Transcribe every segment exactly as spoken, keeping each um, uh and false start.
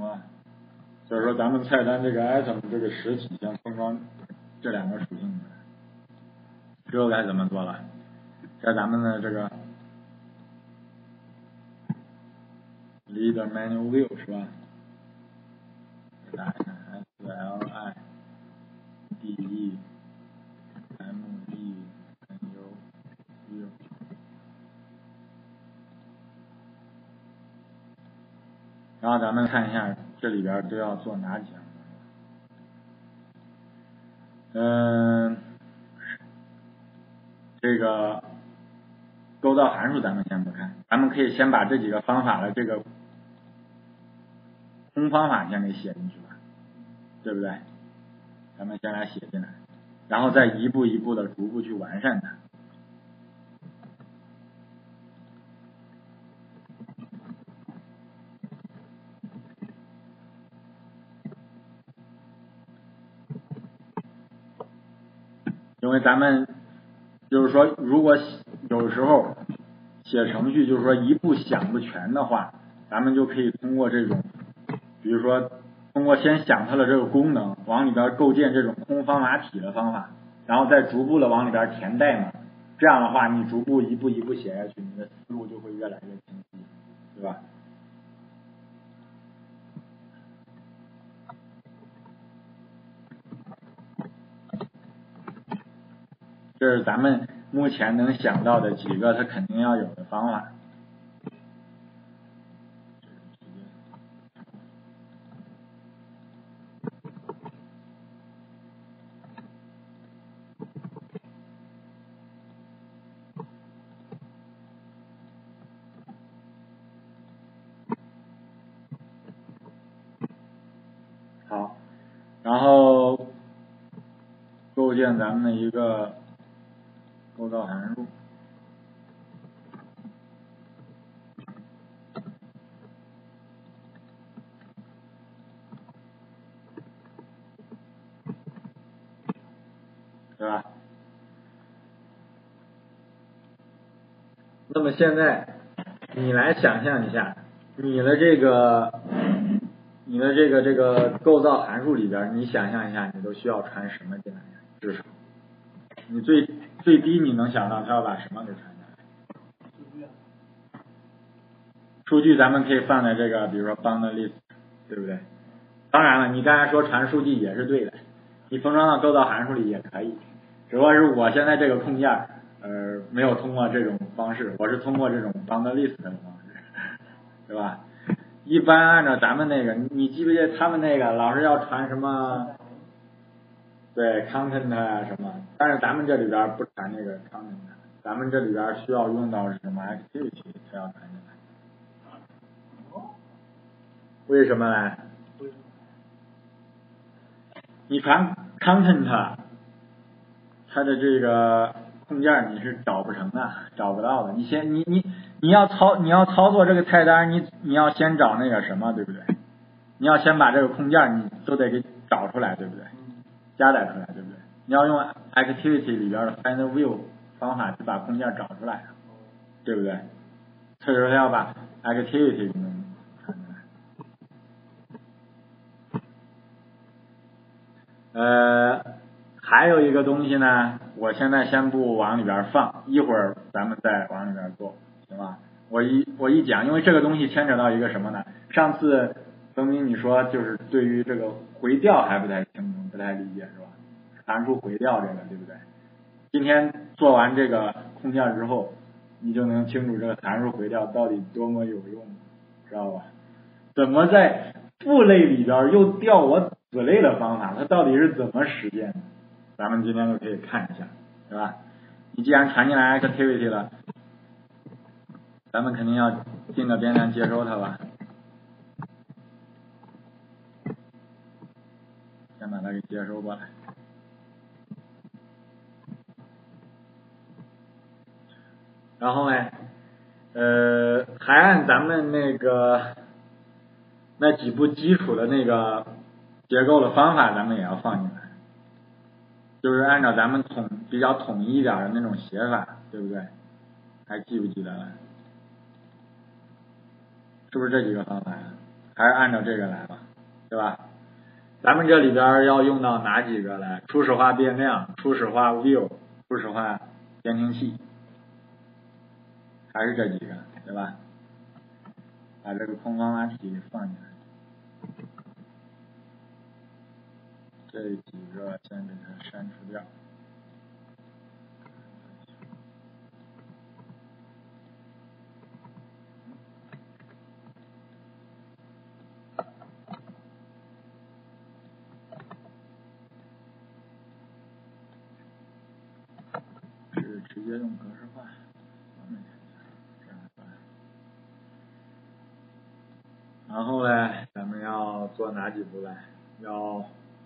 吧？所以说咱们菜单这个 item 这个实体先封装这两个属性，之后该怎么做了？在咱们的这个 leader menu view 是吧？打一下 S L I D E M E N U view。然后咱们看一下这里边都要做哪几样。嗯，这个构造函数咱们先不看，咱们可以先把这几个方法的这个空方法先给写进去吧，对不对？咱们先来写进来，然后再一步一步的逐步去完善它。因为咱们就是说，如果有时候写程序就是说一步想不全的话，咱们就可以通过这种，比如说通过先想它的这个功能，往里边构建这种空方法体的方法，然后再逐步的往里边填代码。这样的话，你逐步一步一步写下去，你的思路就会越来越清晰，对吧？这是咱们目前能想到的几个它肯定要有的方法。好，然后构建咱们的一个构造函数。对吧？那么现在你来想象一下，你的这个你的这个这个构造函数里边，你想象一下，你都需要传什么进来？至少你最最低你能想到它要把什么给传进来？数据咱们可以放在这个，比如说 bound list， 对不对？当然了，你刚才说传数据也是对的，你封装到构造函数里也可以，只不过是我现在这个控件呃没有通过这种方式，我是通过这种 bound list 的方式，对吧？一般按照咱们那个，你记不记得他们那个老是要传什么？对 content 啊什么，但是咱们这里边不传那个 content， 咱们这里边需要用到什么 activity 才要传进来？为什么呢？你传 content， 它的这个控件你是找不成的，找不到的。你先你你你要操你要操作这个菜单，你你要先找那个什么，对不对？你要先把这个控件你都得给找出来，对不对？加载出来，对不对？你要用 activity 里边的 find view 方法去把控件找出来，对不对？所以说要把 activity 给能传出来。呃，还有一个东西呢，我现在先不往里边放，一会儿咱们再往里边做，行吧？我一我一讲，因为这个东西牵扯到一个什么呢？上次曾明你说就是对于这个回调还不太清楚，不太理解是吧？函数回调这个对不对？今天做完这个控件之后，你就能清楚这个函数回调到底多么有用，知道吧？怎么在父类里边又调我子类的方法，它到底是怎么实现的？咱们今天就可以看一下，对吧？你既然传进来 activity 了，咱们肯定要定个变量接收它吧。先把它给接收过来。然后呢，呃，还按咱们那个那几步基础的那个结构的方法，咱们也要放进来，就是按照咱们统比较统一一点的那种写法，对不对？还记不记得了？是不是这几个方法呀？还是按照这个来吧？ 对吧？咱们这里边要用到哪几个来？初始化变量、初始化 view、初始化编程器，还是这几个，对吧？把这个空方法体给放进来，这几个先给它删除掉。是直接用格式化，这样办。然后呢，咱们要做哪几步呢？要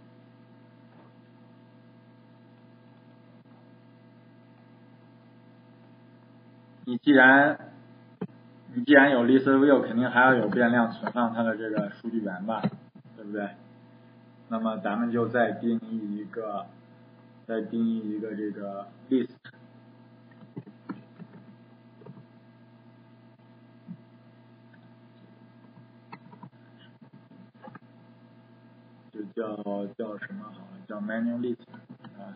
你既然你既然有 list view， 肯定还要有变量存放它的这个数据源吧，对不对？那么咱们就再定义一个，再定义一个这个 list， 就叫叫什么好了？叫 menu list 啊，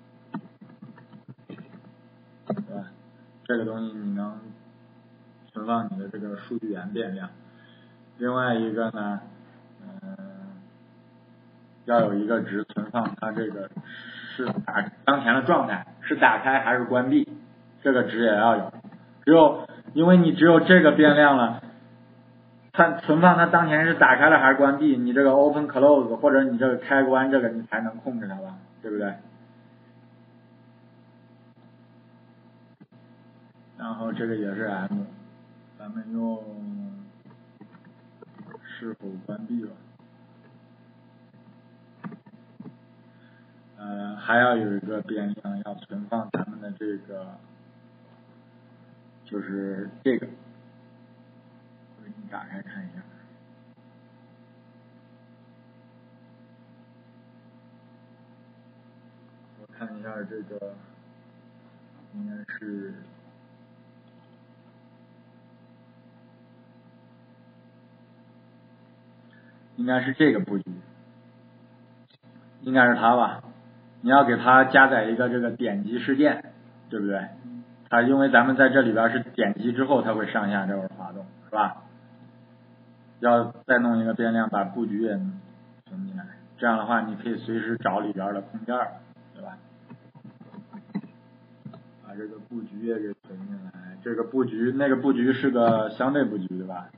对吧？这个东西你能存放你的这个数据源变量。另外一个呢，嗯，要有一个值存放它这个是打当前的状态，是打开还是关闭，这个值也要有。只有因为你只有这个变量了，它存放它当前是打开了还是关闭，你这个 open close 或者你这个开关这个你才能控制它吧，对不对？然后这个也是 M， 咱们用是否关闭吧。呃，还要有一个变量要存放咱们的这个，就是这个，我给你打开看一下。我看一下这个，应该是。应该是这个布局，应该是它吧？你要给它加载一个这个点击事件，对不对？它因为咱们在这里边是点击之后它会上下这会滑动，是吧？要再弄一个变量把布局也存进来，这样的话你可以随时找里边的空件，对吧？把这个布局也给存进来，这个布局那个布局是个相对布局，对吧？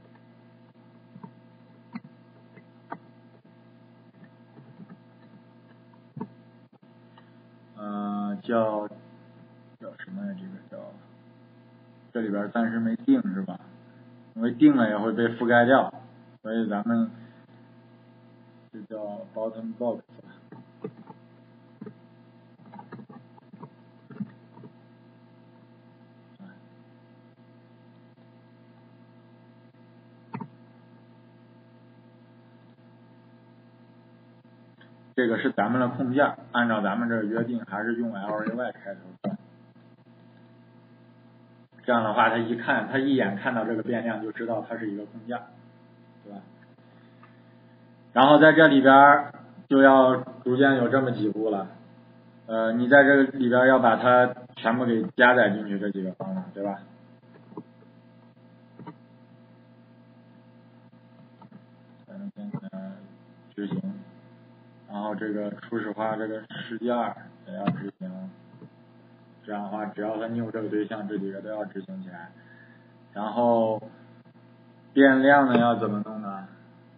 呃，叫叫什么呀？这个叫这里边暂时没定是吧？因为定了也会被覆盖掉，所以咱们就叫 bottom box 吧。这个是咱们的控件，按照咱们这个约定还是用 L A Y 开头算。这样的话，他一看，他一眼看到这个变量就知道它是一个控件，对吧？然后在这里边就要逐渐有这么几步了，呃，你在这个里边要把它全部给加载进去，这几个方法，对吧？咱们现在执行，然后这个初始化这个事件也要执行。这样的话，只要它 new 这个对象，这几个都要执行起来。然后变量呢要怎么弄呢？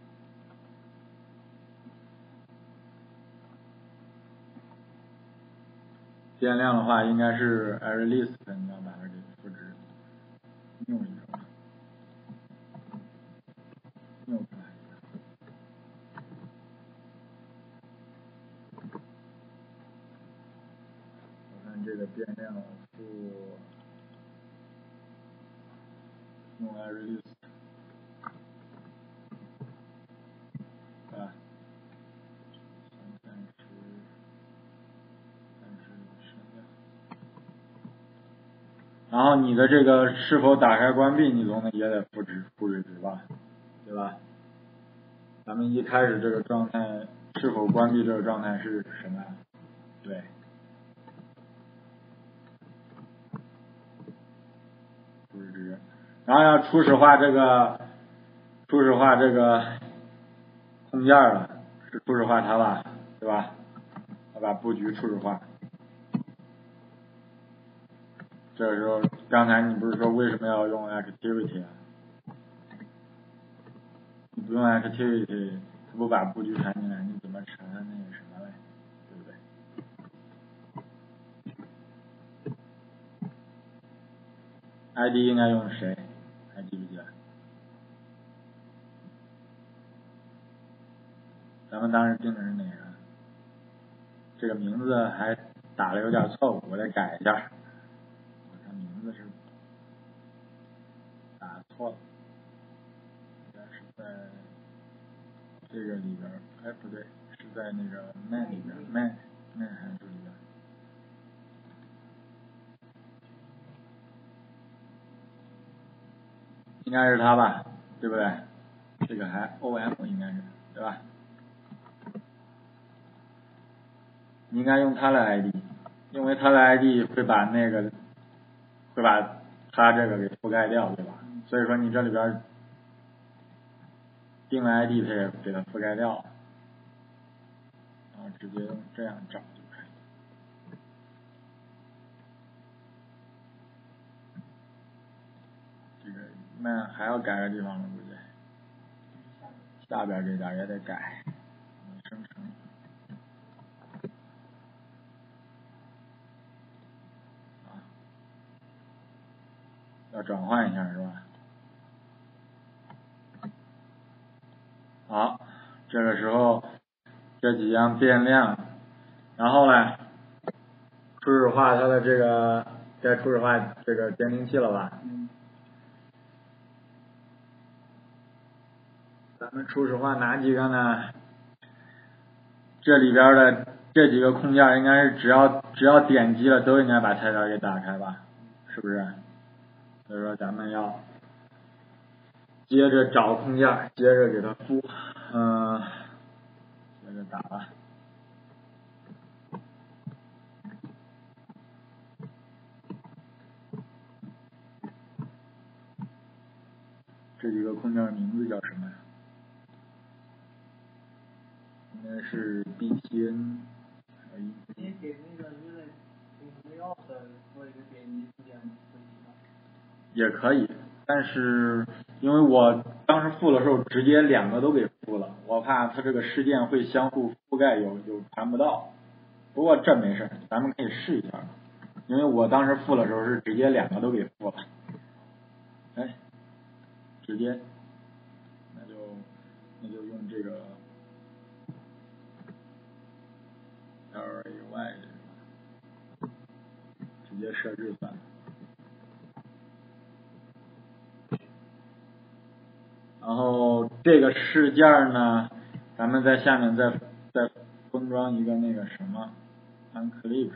变量的话应该是 ArrayList， 你要把它给复制 new 一个吧 ，new 出来一个。我看这个变量复用 ArrayList。啊，暂时暂时删掉。然后你的这个是否打开关闭，你总得也得复制复制值吧，对吧？ 咱们一开始这个状态是否关闭这个状态是什么？对，初始值，然后要初始化这个初始化这个空件了，是初始化它吧，对吧？要把布局初始化。这个时候，刚才你不是说为什么要用 activity 啊？你不用 activity， 它不把布局传进来，你怎么传那个什么嘞？对不对 ？I D 应该用谁？还记不记得？咱们当时定的是哪个？这个名字还打了有点错误，我得改一下。我这名字是打错了，应该是在这个里边，哎不对，是在那个 man 里边 man man 函数里边。应该是它吧，对不对？这个还 O M 应该是，对吧？你应该用它的 I D， 因为它的 I D 会把那个会把它这个给覆盖掉，对吧？所以说你这里边定了 I D 它也给它覆盖掉了，然后直接用这样找就可以。这个那还要改个地方了，估计下边这点也得改，生成。要转换一下是吧？好，这个时候这几样变量，然后呢，初始化它的这个该初始化这个监听器了吧？嗯。咱们初始化哪几个呢？这里边的这几个空件应该是只要只要点击了都应该把菜单给打开吧？是不是？所以说咱们要接着找空件，接着给它复，嗯、呃，接着打吧。这几个空件名字叫什么呀？应该是 B T N。 你给那个就是那个钥匙做一个点击时间也可以，但是因为我当时付的时候直接两个都给付了，我怕它这个事件会相互覆盖，有有传不到。不过这没事，咱们可以试一下，因为我当时付的时候是直接两个都给付了。哎，直接，那就那就用这个 L A Y 直接设置算了。然后这个事件呢，咱们在下面再再封装一个那个什么 unclick，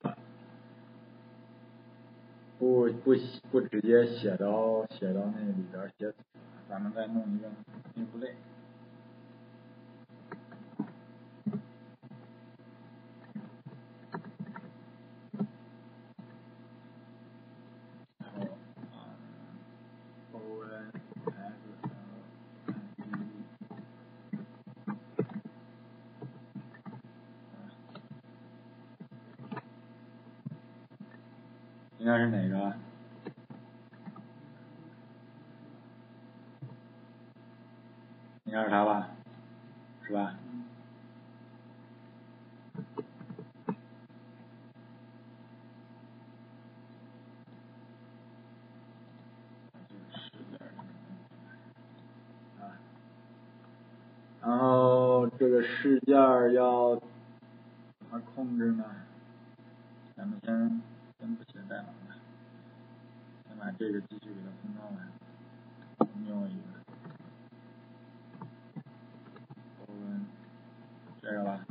不不不直接写到写到那里边写，咱们再弄一个内部类。应该是哪个？应该是它吧，是吧？然后这个事件要怎么控制呢？咱们先先不写代码了，先把这个继续给它封装完。用一个，嗯，这个吧。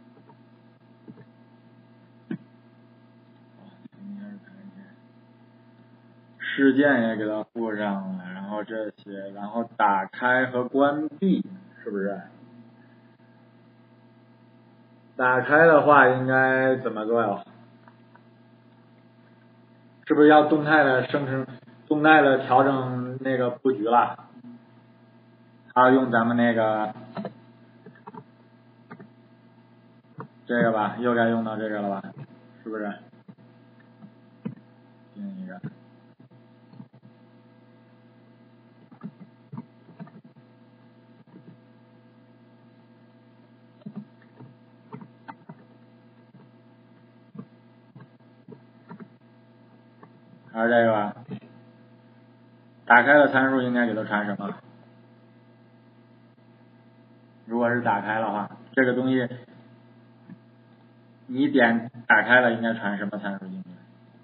好，应该是看一下。事件也给它附上了，然后这些，然后打开和关闭是是不是？打开的话应该怎么做呀？是不是要动态的生成、动态的调整那个布局了？还要用咱们那个这个吧，又该用到这个了吧？是不是？定一个。还是这个吧。打开的参数应该给它传什么？如果是打开的话，这个东西你点打开了应该传什么参数进去？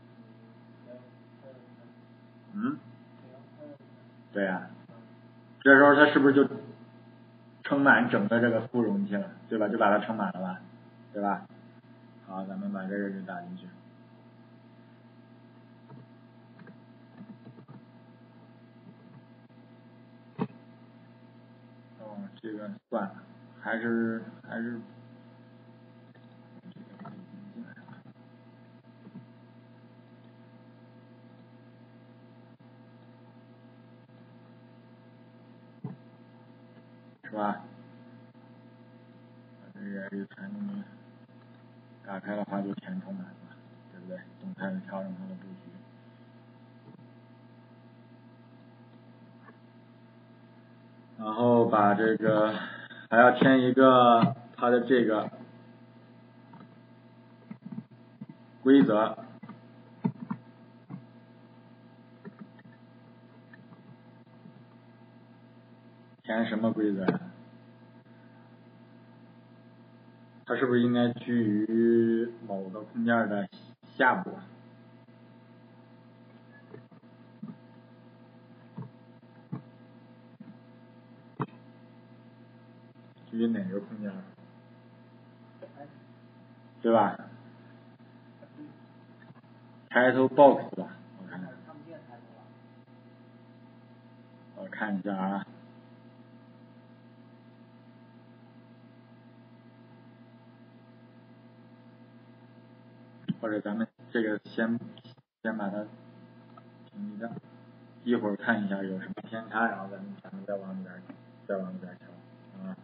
嗯？对呀、啊，这时候它是不是就撑满整个这个副容器了，对吧？就把它撑满了吧，对吧？好，咱们把这个给打进去。哦，这个算了，还是还是是吧？把这个给全都打开的话就全充满了，对不对？动态的调整它的布局。然后把这个还要添一个它的这个规则，填什么规则呀？它是不是应该居于某个空间的下部？居于哪个空间？对吧 ？Title box 吧，我看看。我看一下啊。或者咱们这个先先把它停一下，一会儿看一下有什么偏差，然后咱们咱们再往里边再往里边调啊。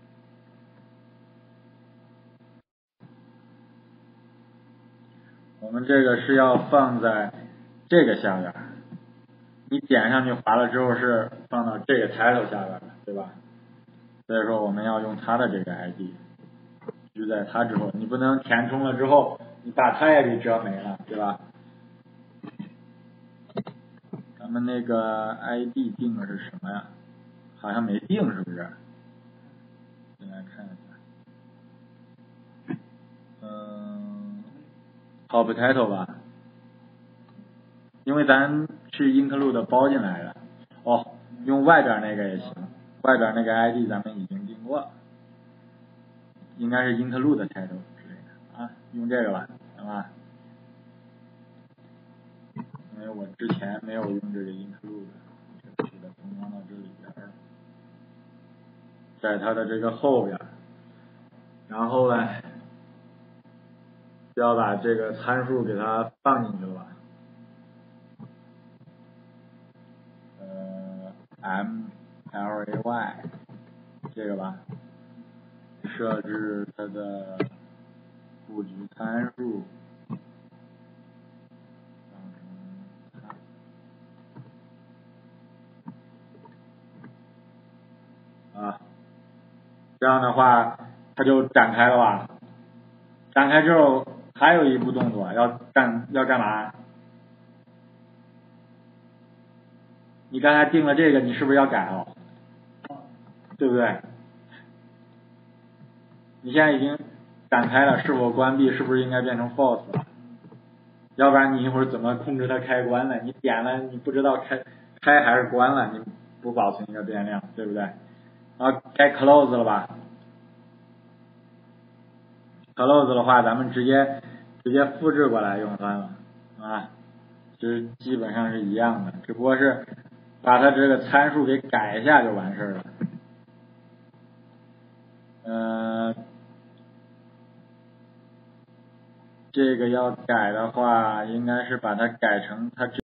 我们这个是要放在这个下边，你点上去划了之后是放到这个 title 下边的，对吧？所以说我们要用它的这个 I D， 就在它之后，你不能填充了之后你把它也给遮没了，对吧？咱们那个 I D 定的是什么呀？好像没定，是不是？进来看一下。嗯 ，Top Title 吧，因为咱是 include 包进来的。哦，用外边那个也行，外边那个 I D 咱们已经定过了，应该是 include title 之类的啊，用这个吧，行吧？因为我之前没有用这个 include， 就给它封装到这里边，在它的这个后边，然后呢，就要把这个参数给它放进去了吧？呃 ，M L A Y 这个吧，设置它的布局参数。啊，这样的话它就展开了吧？展开之后还有一步动作要干要干嘛？你刚才定了这个，你是不是要改哦？对不对？你现在已经展开了，是否关闭？是不是应该变成 false 了？要不然你一会儿怎么控制它开关呢？你点了，你不知道开开还是关了，你不保存一个变量，对不对？然后该 close 了吧 ？close 的话，咱们直接直接复制过来用算了啊，其实基本上是一样的，只不过是把它这个参数给改一下就完事了。 这个要改的话，应该是把它改成它这